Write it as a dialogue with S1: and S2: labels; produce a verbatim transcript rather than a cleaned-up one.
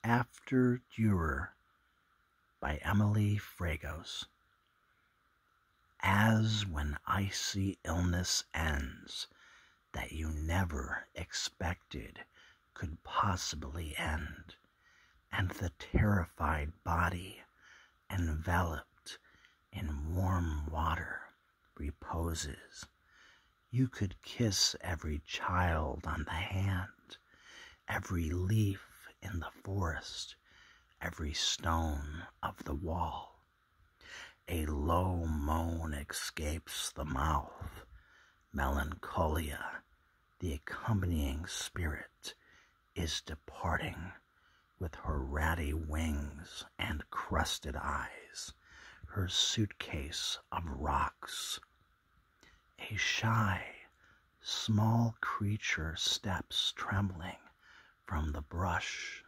S1: After Dürer by Emily Fragos. As when icy illness ends that you never expected could possibly end, and the terrified body enveloped in warm water reposes, you could kiss every child on the hand, every leaf in the forest, every stone of the wall. A low moan escapes the mouth, melancholia, the accompanying spirit, is departing with her ratty wings and crusted eyes, her suitcase of rocks. A shy, small creature steps trembling from the brush